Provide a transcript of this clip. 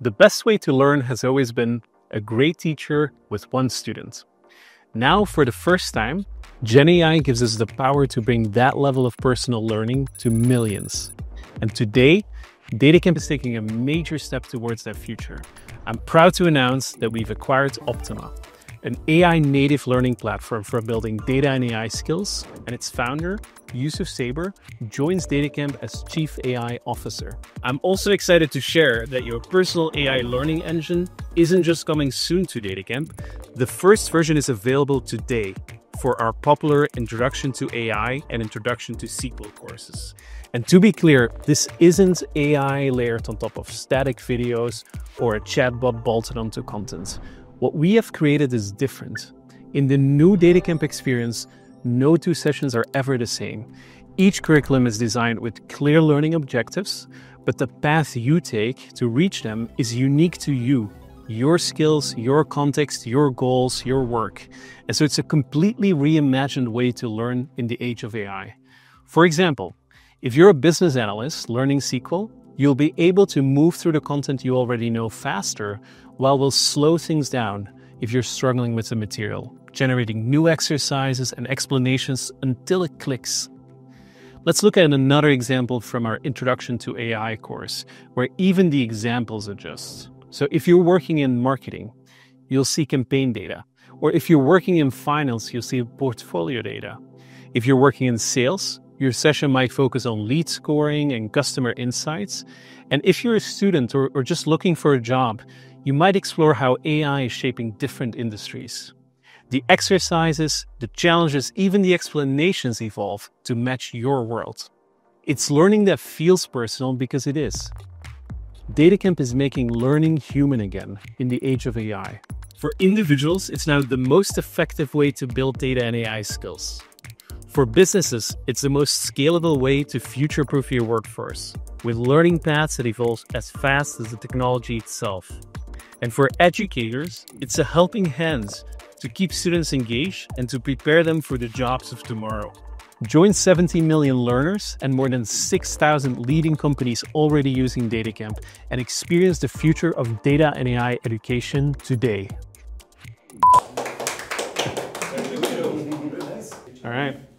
The best way to learn has always been a great teacher with one student. Now, for the first time, GenAI gives us the power to bring that level of personal learning to millions. And today, DataCamp is taking a major step towards that future. I'm proud to announce that we've acquired Optima, an AI-native learning platform for building data and AI skills, and its founder, Yusuf Saber, joins DataCamp as Chief AI Officer. I'm also excited to share that your personal AI learning engine isn't just coming soon to DataCamp. The first version is available today for our popular Introduction to AI and Introduction to SQL courses. And to be clear, this isn't AI layered on top of static videos or a chatbot bolted onto content. What we have created is different. In the new DataCamp experience, no two sessions are ever the same. Each curriculum is designed with clear learning objectives, but the path you take to reach them is unique to you, your skills, your context, your goals, your work. And so it's a completely reimagined way to learn in the age of AI. For example, if you're a business analyst learning SQL, you'll be able to move through the content you already know faster, while we'll slow things down if you're struggling with the material, generating new exercises and explanations until it clicks. Let's look at another example from our Introduction to AI course, where even the examples adjust. So if you're working in marketing, you'll see campaign data. Or if you're working in finance, you'll see portfolio data. If you're working in sales, your session might focus on lead scoring and customer insights. And if you're a student or just looking for a job, you might explore how AI is shaping different industries. The exercises, the challenges, even the explanations evolve to match your world. It's learning that feels personal because it is. DataCamp is making learning human again in the age of AI. For individuals, it's now the most effective way to build data and AI skills. For businesses, it's the most scalable way to future-proof your workforce, with learning paths that evolve as fast as the technology itself. And for educators, it's a helping hand to keep students engaged and to prepare them for the jobs of tomorrow. Join 70 million learners and more than 6,000 leading companies already using DataCamp and experience the future of data and AI education today. All right.